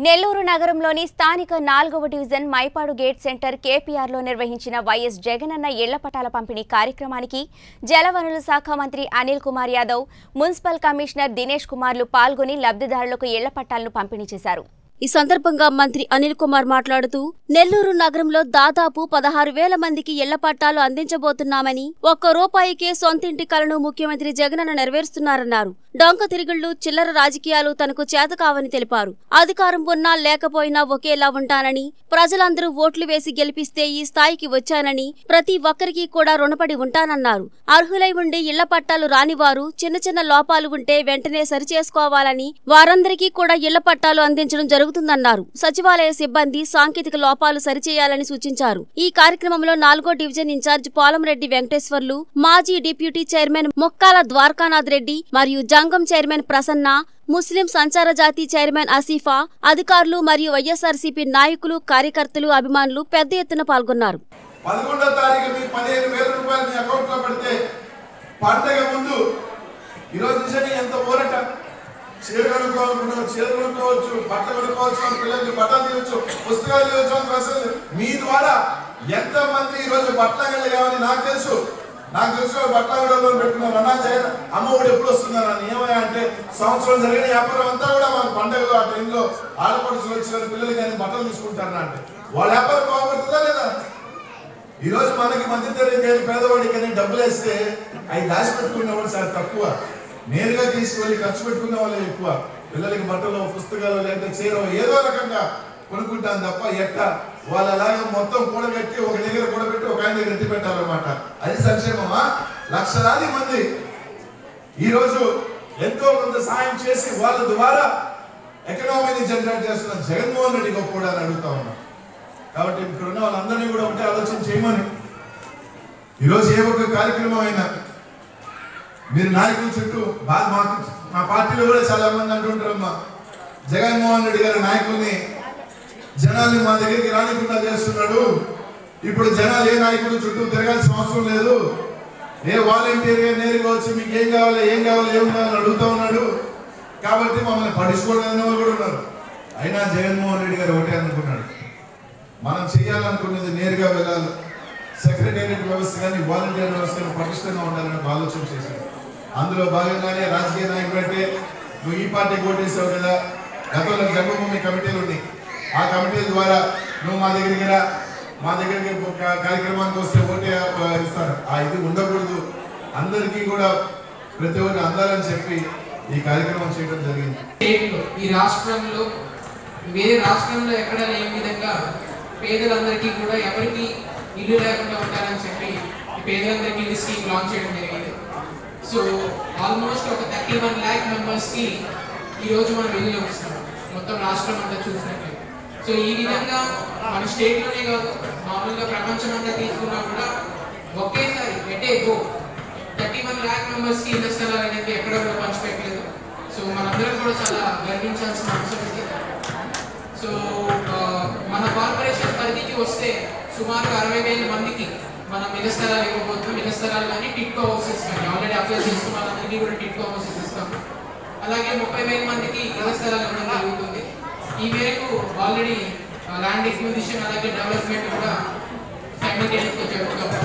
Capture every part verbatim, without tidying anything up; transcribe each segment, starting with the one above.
నెల్లూరు నగరంలోని స్థానిక నాలుగవ డివిజన్ మైపాడు గేట్ సెంటర్ కేపీఆర్లో నిర్వహించిన వైఎస్ జగనన్న ఇళ్ల పట్టాల పంపిణీ కార్యక్రమానికి జలవనరుల శాఖ మంత్రి అనిల్ కుమార్ యాదవ్, మున్సిపల్ కమిషనర్ దినేష్ కుమార్లు పాల్గొని లబ్ధిదారులకు ఇళ్ల పట్టాలను పంపిణీ చేశారు. ఈ సందర్భంగా మంత్రి అనిల్ కుమార్ మాట్లాడుతూ నెల్లూరు నగరంలో దాదాపు పదహారు వేల మందికి ఇళ్ల పట్టాలు అందించబోతున్నామని, ఒక్క రూపాయికే సొంతింటి కలను ముఖ్యమంత్రి జగనన్న నెరవేరుస్తున్నారన్నారు. డొంక తిరుగుళ్లు, చిల్లర రాజకీయాలు తనకు చేత కావని తెలిపారు. అధికారం ఉన్నా లేకపోయినా ఒకేలా ఉంటానని, ప్రజలందరూ ఓట్లు వేసి గెలిపిస్తే ఈ స్థాయికి వచ్చానని, ప్రతి ఒక్కరికి కూడా రుణపడి ఉంటానన్నారు. అర్హులై ఉండి ఇళ్ల పట్టాలు రానివారు చిన్న చిన్న లోపాలు ఉంటే వెంటనే సరిచేసుకోవాలని, వారందరికీ కూడా ఇళ్ల పట్టాలు అందించడం జరుగుతుందన్నారు. సచివాలయ సిబ్బంది సాంకేతిక లోపాలు సరిచేయాలని సూచించారు. ఈ కార్యక్రమంలో నాలుగో డివిజన్ ఇన్ఛార్జ్ పోలంరెడ్డి వెంకటేశ్వర్లు, మాజీ డిప్యూటీ చైర్మన్ ముక్కాల ద్వారకానాథ్ రెడ్డి మరియు జంగం చైర్మన్ ప్రసన్న, ముస్లిం సంచార జాతి చైర్మన్ ఆసిఫా, అధికారులు మరియు వైఎస్ఆర్సీపీ నాయకులు, కార్యకర్తలు, అభిమానులు పెద్ద ఎత్తున పాల్గొన్నారు. పదకొండో తారీఖు మీ పదిహేను వేల రూపాయలు మీ అకౌంట్ లో పెడితే పండగ ముందు ఈరోజు నిజంగా ఎంత ఊరట. చీర కొనుక్కోవాలనుకున్నాం, చీర కొనుక్కోవచ్చు, బట్టలు కొనుక్కోవచ్చు, పిల్లలకి బట్టలు తీయవచ్చు, పుస్తకాలు తీయవచ్చు. అసలు మీ ద్వారా ఎంత మంది ఈరోజు బట్టలు కావాలి నాకు తెలుసు. నాకు తెలిసిన బట్టలు పెట్టుకున్నారు. అన్నా జగన్ అమ్మఒడి ఎప్పుడు వస్తున్నారని ఏమయ్యా అంటే సంవత్సరం జరిగిన వ్యాపారం అంతా కూడా మన పండుగలో ఆ టైంలో ఆడపడుచులు వచ్చిన పిల్లలు కానీ బట్టలు తీసుకుంటారని అంటే వాళ్ళ వ్యాపారం బాగుపడుతుందా లేదా? ఈ రోజు మనకి మధ్య తరగతి పేదవాడికి కానీ డబ్బులు వేస్తే అవి దాచిపెట్టుకునే వాళ్ళు చాలా తక్కువ, నేరుగా తీసుకువెళ్ళి ఖర్చు పెట్టుకునే వాళ్ళు ఎక్కువ. పిల్లలకి బట్టలు, పుస్తకాలు, లేకపోతే చీర ఏదో రకంగా కొనుక్కుంటాను తప్ప ఎట్ట వాళ్ళు అలాగే మొత్తం కూడబెట్టి ఒక దగ్గర కూడబెట్టి ఒక ఆయన దగ్గర ఎత్తి పెట్టాలన్నమాట. అది సంక్షేమమా? లక్షలాది మంది ఈరోజు ఎంతో కొంత సాయం చేసి వాళ్ళ ద్వారా ఎకనామీని జనరేట్ చేస్తున్న జగన్మోహన్ రెడ్డి గొప్ప అని అడుగుతా ఉన్నాం. కాబట్టి ఇక్కడ ఉన్న వాళ్ళందరినీ కూడా ఉంటే ఆలోచన చేయమని, ఈరోజు ఏ ఒక్క కార్యక్రమం అయినా మీరు నాయకుల చుట్టూ బాగా మాకు మా పార్టీలో కూడా చాలా మంది అంటుంటారమ్మా, జగన్మోహన్ రెడ్డి గారి నాయకుల్ని జనాల్ని మా దగ్గరికి రానికుండా చేస్తున్నాడు. ఇప్పుడు జనాలు ఏ నాయకుడు చుట్టూ తిరగాల్సిన అవసరం లేదు, ఏ వాలంటీర్ నేరుగా వచ్చి మీకు ఏం కావాలి ఏం కావాలి ఏం కావాలని అడుగుతా ఉన్నాడు. కాబట్టి మమ్మల్ని పట్టించుకోవడం వాళ్ళు కూడా ఉన్నారు. అయినా జగన్మోహన్ రెడ్డి గారు ఒకటే అనుకున్నాడు, మనం చేయాలనుకున్నది నేరుగా వెళ్ళాలి, సెక్రటేరియట్ వ్యవస్థ కానీ వాలంటీర్ వ్యవస్థ కానీ పటిష్టంగా ఉండాలని ఆలోచన చేశాడు. అందులో భాగంగానే రాజకీయ నాయకుడు అంటే నువ్వు ఈ పార్టీకి ఓటేసావు కదా, గతంలో జన్మభూమి కమిటీలు ఉన్నాయి, ఆ కమిటీ ద్వారా నువ్వు మా దగ్గరికి రా, మా దగ్గరికి కార్యక్రమానికి వస్తే ఓటే ఇస్తారు. ఆ ఇది ఉండకూడదు, అందరికీ కూడా ప్రతి ఒక్కరు అందాలని చెప్పి ఈ కార్యక్రమం చేయడం జరిగింది. ఈ రాష్ట్రంలో వేరే రాష్ట్రంలో ఎక్కడ లేని విధంగా పేదలందరికీ కూడా ఎవరికి ఇల్లు లేకుండా ఉంటారని చెప్పి ఈ పేదలందరికీ ఇల్లు స్కీమ్ లాంచ్ చేయడం జరిగింది. సో ఆల్మోస్ట్ ఒక థర్టీ వన్ ల్యాక్ మెంబర్స్కి ఈరోజు మనం ఇల్లు ఇస్తున్నాం మొత్తం రాష్ట్రం అంతా చూసినట్లయితే. సో ఈ విధంగా మన స్టేట్లోనే కాదు మామూలుగా ప్రపంచం అంతా తీసుకున్నా కూడా ఒకేసారి at a go thirty one lakh మెంబర్స్కి ఇల్లు స్థలాలు అనేది ఎక్కడ కూడా పంచిపెట్టలేదు. సో మనందరం కూడా చాలా గర్వించాల్సిన అవసరం ఉంది. సో మన కార్పొరేషన్ పరిధికి వస్తే సుమారు అరవై వేల మందికి మనం ఇళ్ల స్థలాలు ఇవ్వబోతున్నాం. ఇళ్ల స్థలాలు కానీ టిట్కో హౌసెస్ కానీ ఆల్రెడీ అప్లై చేసుకున్న వాళ్ళందరికీ కూడా టిట్కో హౌసెస్ ఇస్తాము. అలాగే ముప్పై వేల మందికి ఇళ్ల స్థలాలు ఇవ్వడం జరుగుతుంది. ఈ మేరకు ఆల్రెడీ ల్యాండ్ ఎక్విజిషన్ అలాగే డెవలప్మెంట్ కూడా సైమల్టేనియస్గా జరుగుతాం.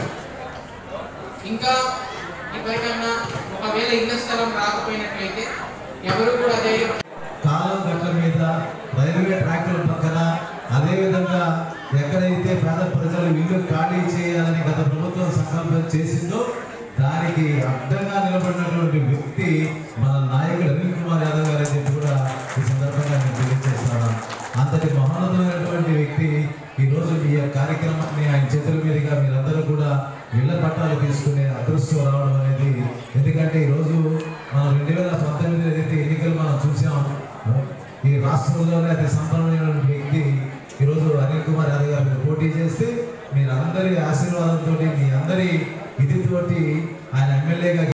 ఇంకా ఇప్పటికన్నా ఒకవేళ ఇళ్ల స్థలం రాకపోయినట్లయితే ఎవరు కూడా అదే కాలం గట్ల మీద రైల్వే ట్రాక్ల పక్కన అదేవిధంగా ఎక్కడైతే పేద ప్రజలు ఇల్లు ఖాళీ చేయాలని గత ప్రభుత్వం సంకల్పం చేసిందో దానికి అడ్డంగా నిలబడినటువంటి వ్యక్తి మన నాయకుడు అనిల్ కుమార్ యాదవ్ గారు అని కూడా ఈ సందర్భంగా నేను తెలియజేస్తున్నాను. అంతటి మహోన్నతమైనటువంటి వ్యక్తి ఈరోజు ఈ కార్యక్రమాన్ని ఆయన చేతుల మీదుగా మీరందరూ కూడా ఇళ్ల పట్టాలు తీసుకునే అదృష్టం రావడం అనేది, ఎందుకంటే ఈరోజు మనం రెండు వేల పంతొమ్మిదిలో ఏదైతే ఎన్నికలు మనం చూసాం, ఈ రాష్ట్రంలోనే అతి సంపన్నమైనటువంటి వ్యక్తి ఈరోజు అనిల్ కుమార్ యాదవ్ గారు పోటీ చేస్తే మీరందరి ఆశీర్వాదంతో మీ అందరి ఇదితోటి ఆయన ఎమ్మెల్యేగా